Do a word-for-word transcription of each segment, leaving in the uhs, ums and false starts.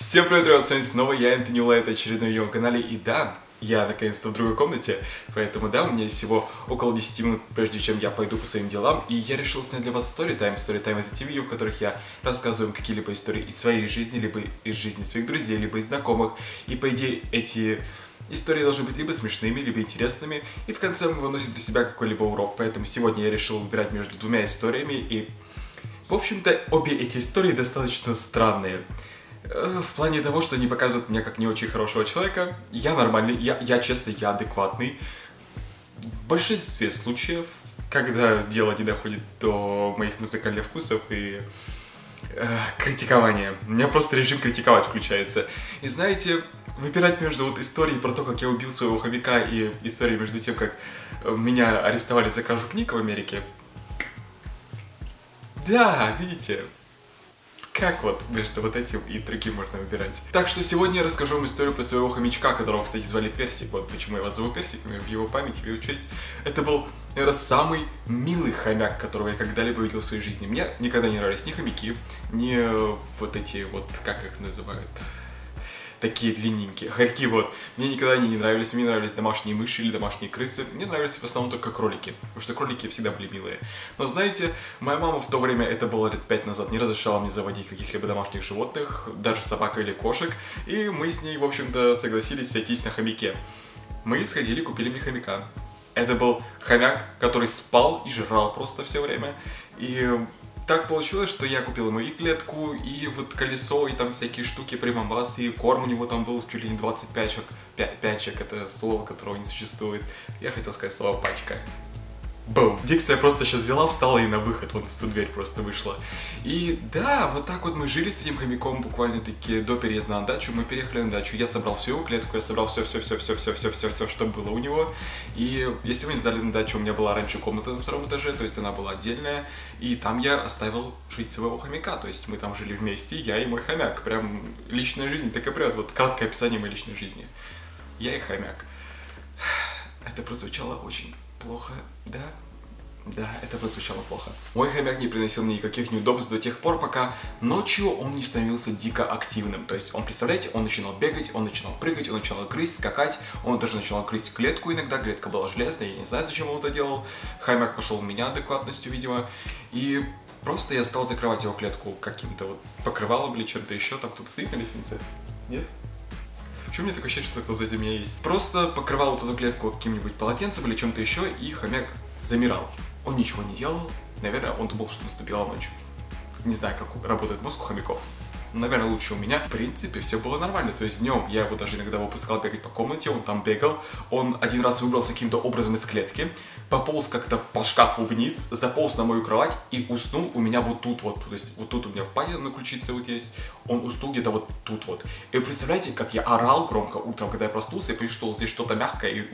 Всем привет, ребят, с вами снова я, Энтони Ула, это очередной видео на канале, и да, я наконец-то в другой комнате, поэтому да, у меня есть всего около десяти минут, прежде чем я пойду по своим делам, и я решил снять для вас сторитайм. Сторитайм — это те видео, в которых я рассказываю какие-либо истории из своей жизни, либо из жизни своих друзей, либо из знакомых, и по идее эти истории должны быть либо смешными, либо интересными, и в конце мы выносим для себя какой-либо урок, поэтому сегодня я решил выбирать между двумя историями, и в общем-то обе эти истории достаточно странные. В плане того, что они показывают меня как не очень хорошего человека. Я нормальный, я, я честно, я адекватный. В большинстве случаев, когда дело не доходит до моих музыкальных вкусов и э, критикования. У меня просто режим критиковать включается. И знаете, выбирать между вот историей про то, как я убил своего хомяка, и историей между тем, как меня арестовали за кражу книг в Америке. Да, видите. Как вот между вот этим и другим можно выбирать? Так что сегодня я расскажу вам историю про своего хомячка, которого, кстати, звали Персик. Вот почему я его зову Персиком, в его память, в его честь. Это был, наверное, самый милый хомяк, которого я когда-либо видел в своей жизни. Мне никогда не нравились ни хомяки, ни вот эти вот, как их называют... Такие длинненькие, хорьки, вот. Мне никогда они не нравились, мне нравились домашние мыши или домашние крысы. Мне нравились в основном только кролики, потому что кролики всегда были милые. Но знаете, моя мама в то время, это было лет пять назад, не разрешала мне заводить каких-либо домашних животных, даже собак или кошек. И мы с ней, в общем-то, согласились сойтись на хомяке. Мы сходили, купили мне хомяка. Это был хомяк, который спал и жрал просто все время. И... так получилось, что я купил ему и клетку, и вот колесо, и там всякие штуки, прибамбасы, и корм у него там был чуть ли не двадцать пячек. Пячек — это слово, которого не существует. Я хотел сказать слово пачка. Бум. Дикция просто сейчас взяла, встала и на выход, вот в ту дверь просто вышла. И да, вот так вот мы жили с этим хомяком буквально-таки до переезда на дачу. Мы переехали на дачу, я собрал всю его клетку, я собрал все-все-все-все-все-все-все-все, что было у него. И если вы не знали, на дачу у меня была раньше комната на втором этаже, то есть она была отдельная. И там я оставил жить своего хомяка, то есть мы там жили вместе, я и мой хомяк. Прям личная жизнь, так и прям вот краткое описание моей личной жизни. Я и хомяк. Это прозвучало очень... плохо, да? Да, это прозвучало плохо. Мой хомяк не приносил мне никаких неудобств до тех пор, пока ночью он не становился дико активным. То есть он, представляете, он начинал бегать, он начинал прыгать, он начинал грызть, скакать, он даже начинал грызть клетку иногда, клетка была железная, я не знаю, зачем он это делал. Хомяк пошел в меня адекватностью, видимо, и просто я стал закрывать его клетку каким-то вот покрывалом или чем-то еще, там кто-то стоит на лестнице? Нет? Почему мне такое ощущение, что кто за этим меня есть? Просто покрывал вот эту клетку каким-нибудь полотенцем или чем-то еще, и хомяк замирал. Он ничего не делал. Наверное, он думал, что наступила ночь. Не знаю, как работает мозг у хомяков. Наверное, лучше у меня. В принципе, все было нормально. То есть днем я его даже иногда выпускал бегать по комнате, он там бегал. Он один раз выбрался каким-то образом из клетки, пополз как-то по шкафу вниз, заполз на мою кровать и уснул у меня вот тут вот. То есть вот тут у меня впадина на ключице вот есть. Он уснул где-то вот тут вот. И вы представляете, как я орал громко утром, когда я проснулся и почувствовал здесь что-то мягкое и...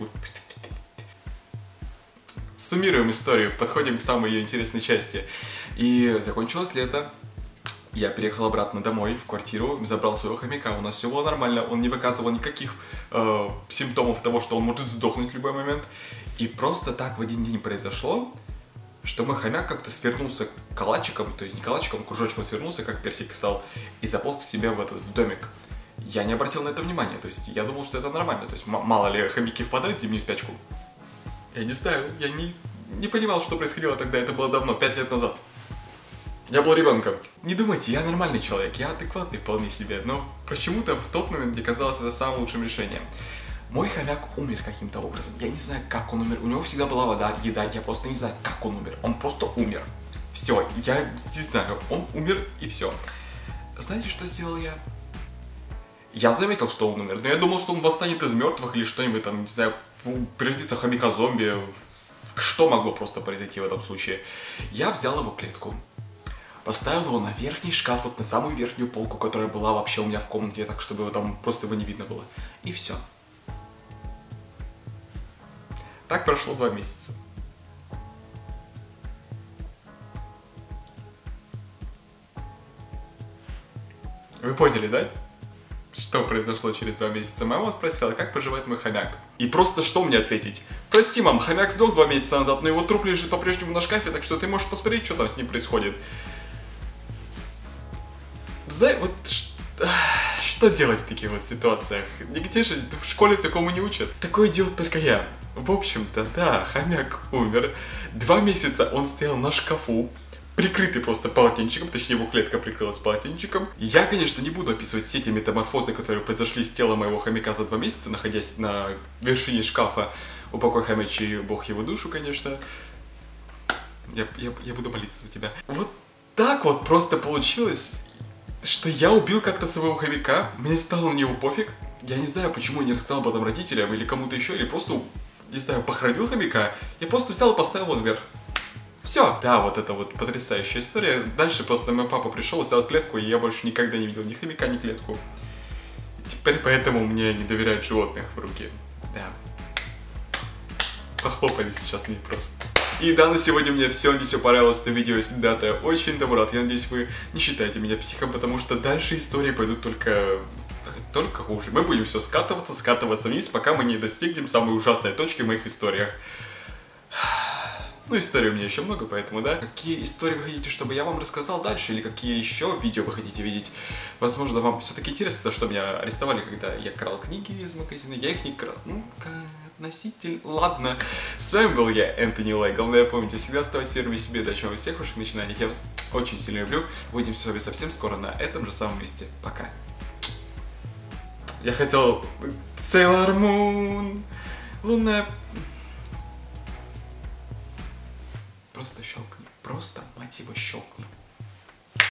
Суммируем историю, подходим к самой ее интересной части. И закончилось лето. Я переехал обратно домой, в квартиру, забрал своего хомяка, у нас все было нормально, он не выказывал никаких э, симптомов того, что он может сдохнуть в любой момент. И просто так в один день произошло, что мой хомяк как-то свернулся калачиком, то есть не калачиком, а кружочком свернулся, как Персик стал, и заполз к себе в этот в домик. Я не обратил на это внимания, то есть я думал, что это нормально, то есть мало ли хомяки впадают в зимнюю спячку. Я не знаю, я не, не понимал, что происходило тогда, это было давно, пять лет назад. Я был ребенком. Не думайте, я нормальный человек, я адекватный вполне себе, но почему-то в тот момент мне казалось это самым лучшим решением. Мой хомяк умер каким-то образом, я не знаю, как он умер, у него всегда была вода, еда, я просто не знаю, как он умер, он просто умер. Все, я не знаю, он умер и все. Знаете, что сделал я? Я заметил, что он умер, но я думал, что он восстанет из мертвых или что-нибудь там, не знаю, превратится в хомяка-зомби. Что могло просто произойти в этом случае? Я взял его клетку, поставил его на верхний шкаф, вот на самую верхнюю полку, которая была вообще у меня в комнате, так, чтобы его там просто его не видно было. И все. Так прошло два месяца. Вы поняли, да? Что произошло через два месяца? Мама спросила, как поживает мой хомяк. И просто что мне ответить? Прости, мам, хомяк сдох два месяца назад, но его труп лежит по-прежнему на шкафе, так что ты можешь посмотреть, что там с ним происходит. Знаешь, вот... Что что делать в таких вот ситуациях? Нигде же в школе такому не учат. Такое делать только я. В общем-то, да, хомяк умер. Два месяца он стоял на шкафу, прикрытый просто полотенчиком, точнее его клетка прикрылась полотенчиком. Я, конечно, не буду описывать все эти метаморфозы, которые произошли с телом моего хомяка за два месяца, находясь на вершине шкафа. Упокой хомячий, бог его душу, конечно. Я, я, я буду молиться за тебя. Вот так вот просто получилось, что я убил как-то своего хомяка, мне стало на него пофиг. Я не знаю, почему я не рассказал об этом родителям или кому-то еще, или просто, не знаю, похоронил хомяка. Я просто взял и поставил его наверх. Все, да, вот это вот потрясающая история. Дальше просто мой папа пришел, взял клетку, и я больше никогда не видел ни хомяка, ни клетку. И теперь поэтому мне не доверяют животных в руки. Да. Похлопали сейчас мне просто. И да, на сегодня у меня все. Надеюсь, все понравилось это видео. Если да, то я очень тому рад. Я надеюсь, вы не считаете меня психом, потому что дальше истории пойдут только... только хуже. Мы будем все скатываться, скатываться вниз, пока мы не достигнем самой ужасной точки в моих историях. Ну, историй у меня еще много, поэтому, да. Какие истории вы хотите, чтобы я вам рассказал дальше? Или какие еще видео вы хотите видеть? Возможно, вам все-таки интересно, что меня арестовали, когда я крал книги из магазина. Я их не крал. Ну, носитель. Ладно. С вами был я, Энтони Лай. Главное, помните, всегда оставайтесь верными себе. Удачи вам всех ваших начинаний. Я вас очень сильно люблю. Увидимся с вами совсем скоро на этом же самом месте. Пока. Я хотел... Sailor Moon. Лунная... Просто щелкни. Просто, мать его, щелкни.